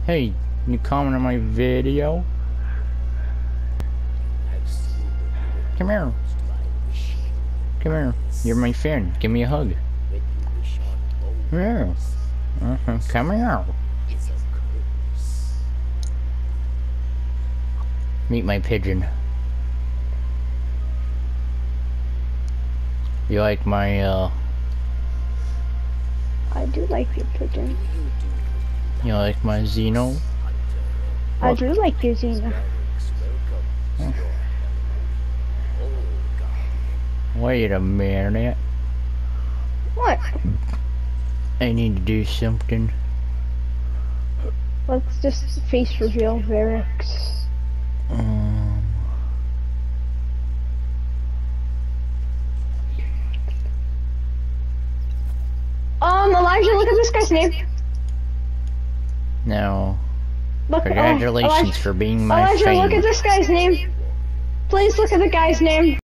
Hey, you comment on my video? Come here. Come here. You're my friend. Give me a hug. Yeah. Come here. Meet my pigeon. You like my, I do like your pigeon. You like my Xeno? I do like your Xena. Oh. Wait a minute. What? I need to do something. Let's just face reveal variks. Elijah, look at this guy's name. No. Look, Congratulations Elijah, for being my Elijah, fame. look at this guy's name. Please look at the guy's name.